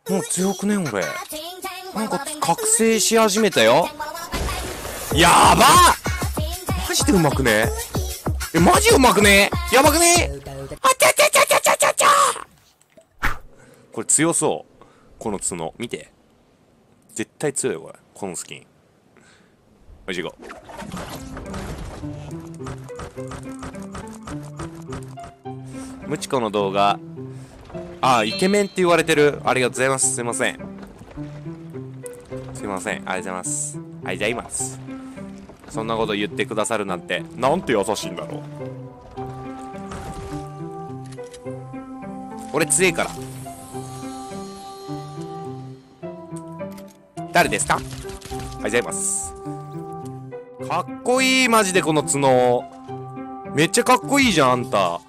もう強くね俺。なんか覚醒し始めたよ。やばっ、マジでうまくねえ、マジうまくねえ、やばくねえ、あちゃちゃちゃちゃちゃちゃちゃ。これ強そう。この角見て、絶対強いよこれ、このスキン。おいしいこムチコの動画、イケメンって言われてる。ありがとうございます。すいません、すいません、ありがとうございます。ありがとうございます。そんなこと言ってくださるなんて、なんて優しいんだろう。俺強えから。誰ですか？ありがとうございます。かっこいい、マジでこの角。めっちゃかっこいいじゃん、あんた。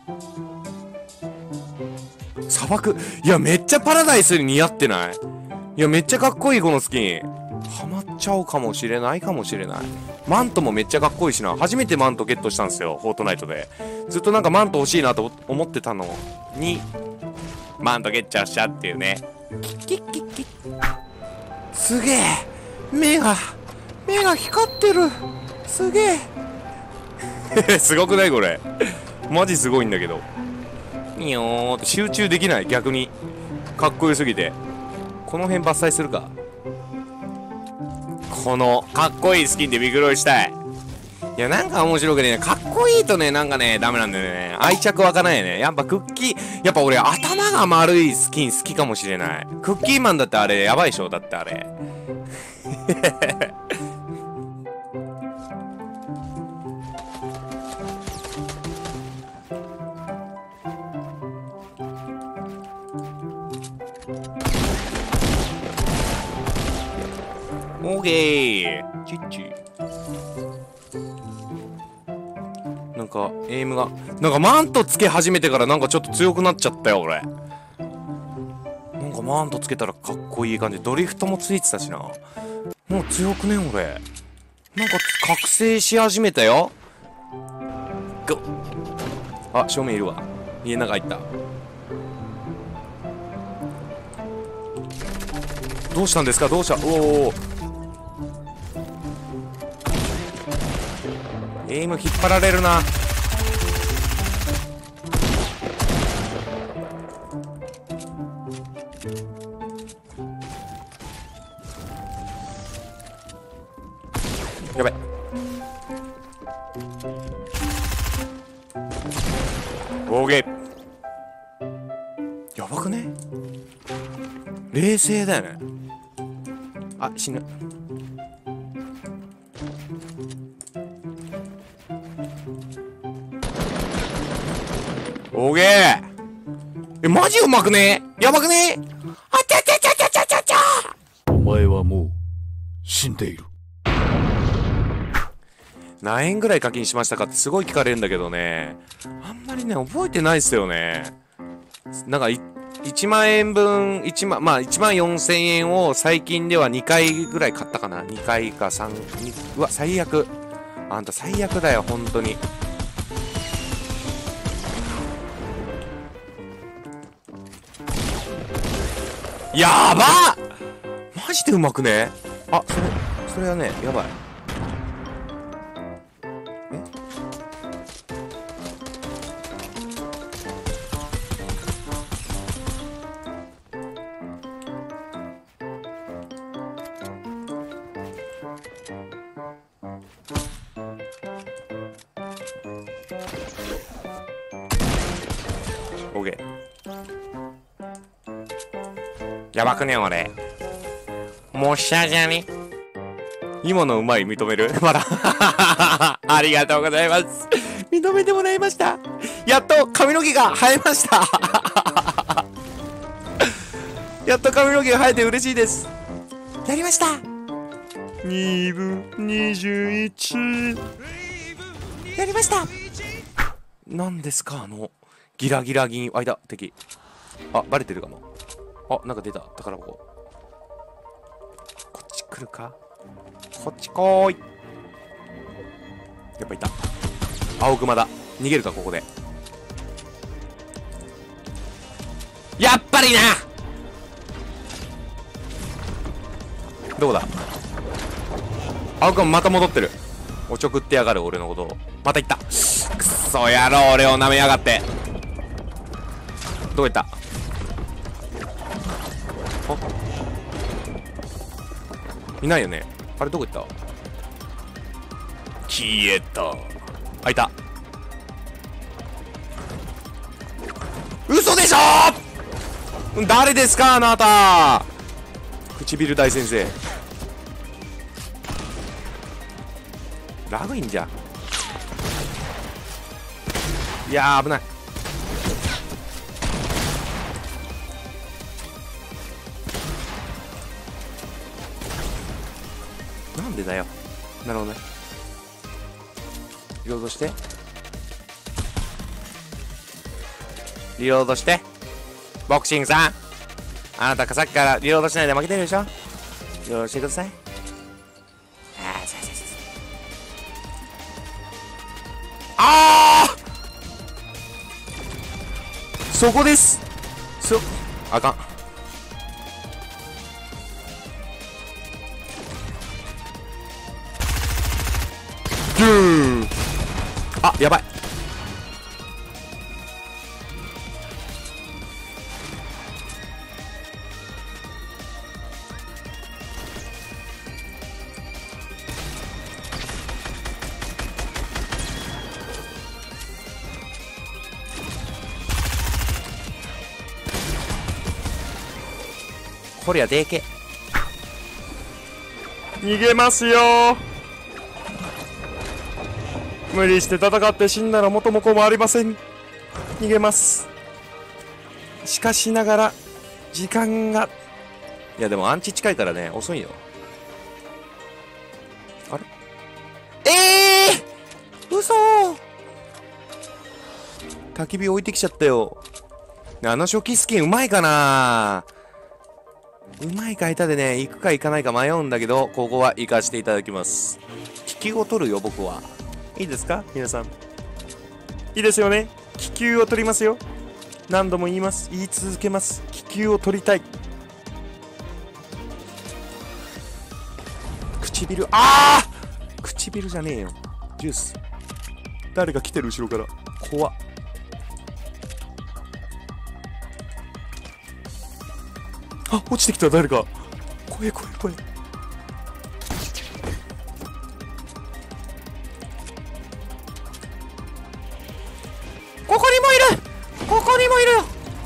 砂漠、いや、めっちゃパラダイスに似合ってない？いや、めっちゃかっこいい、このスキン。ハマっちゃうかもしれないかもしれない。マントもめっちゃかっこいいしな。初めてマントゲットしたんですよ、フォートナイトで。ずっとなんかマント欲しいなと思ってたのに、マントゲッチャーしちゃうっていうね。キッキッキッ。すげえ、目が光ってる。すげえすごくないこれ、マジすごいんだけど。によーって集中できない、逆にかっこよすぎて。この辺伐採するか。このかっこいいスキンでビクロイしたい。いや、なんか面白くね、かっこいいとね、なんかね、ダメなんだよね。愛着湧かないよね。やっぱクッキー、やっぱ俺頭が丸いスキン好きかもしれない。クッキーマンだってあれやばいでしょ、だってあれオーケーチッチ。なんかエイムがなんかマントつけ始めてからなんかちょっと強くなっちゃったよ俺。なんかマントつけたらかっこいい感じ。ドリフトもついてたしな。もう強くね俺。なんか覚醒し始めたよ。あ、正面いるわ。家の中入った。どうしたんですか、どうした。おお、エイム引っ張られるな。やばい。オーケー。やばくね？冷静だよね。あ、死ぬ。オーケー。マジうまくね？やばくね？あちゃちゃちゃちゃちゃちゃちゃ。 お前はもう死んでいる。 何円ぐらい課金しましたかってすごい聞かれるんだけどね、あんまりね覚えてないっすよね。なんか1万円分、1万4000円を最近では2回ぐらい買ったかな。2回か3、うわ最悪。あんた最悪だよ本当に。やばっ、マジでうまくね。あ、それはねやばい。オーケー。やばくね俺。もうしゃじゃね。今のうまい認めるまだありがとうございます。認めてもらいました。やっと髪の毛が生えましたやっと髪の毛が生えて嬉しいです。やりました。2分21。やりました。何ですかギラギラ銀。あいだ敵。あ、バレてるかも。あ、なんか出た宝箱。こっち来るか。こっち来ーい。やっぱいた。青熊だ。逃げるかここで。やっぱりな。 どこだ。青くんまた戻ってる。おちょくってやがる俺のことを。また行った。くっそ野郎、俺を舐めやがって。どこ行った。いないよね。あれどこ行った。消えた。あ、いた。嘘でしょ。誰ですかあなた。唇大先生。ラグいんじゃ。いやー危ない。なんでだよ。なるほどね。リロードして、リロードして。ボクシングさん、あなたさっきからリロードしないで負けてるでしょ。リロードしてください。そこです。あかん。あ、やばい。こりゃでけ。逃げますよ。無理して戦って死んだら元も子もありません。逃げます。しかしながら時間が、いやでもアンチ近いからね、遅いよ。あれ嘘。焚き火置いてきちゃったよ。あの初期スキンうまいかな。うまいか下手でね、行くか行かないか迷うんだけど、ここは行かせていただきます。気球を取るよ、僕は。いいですか皆さん。いいですよね。気球を取りますよ。何度も言います。言い続けます。気球を取りたい。唇、唇じゃねえよ。ジュース。誰が来てる後ろから。怖っ。あ、落ちてきた誰か。怖え怖え怖え。ここにもいる。ここにもいるよ。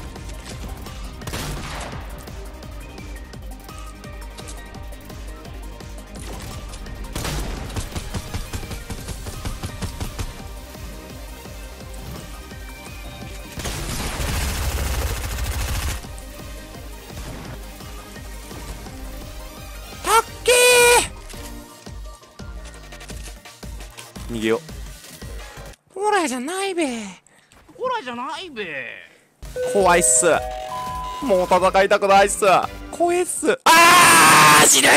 逃げよう。ホラーじゃないべ。 ホラーじゃないべ。 怖いっす。もう戦いたくないっす。怖いっす。死ぬ。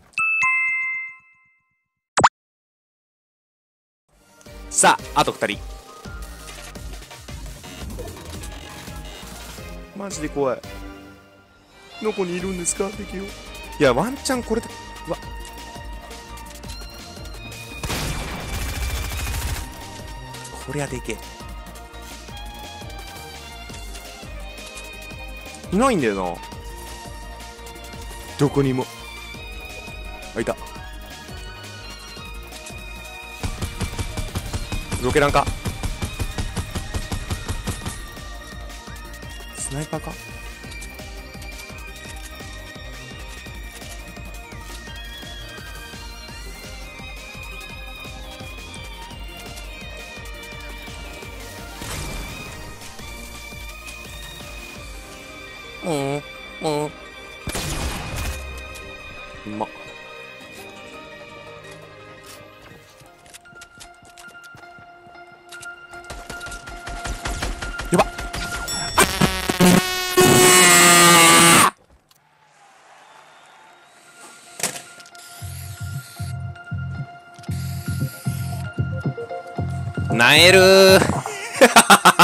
さあ、あと2人。マジで怖い。どこにいるんですか敵を。いや、ワンチャンこれで、うわ。こりゃでけえ。いないんだよな。どこにも。あ、いた。ロケランか。スナイパーか。うまっ。やばっ。なえるー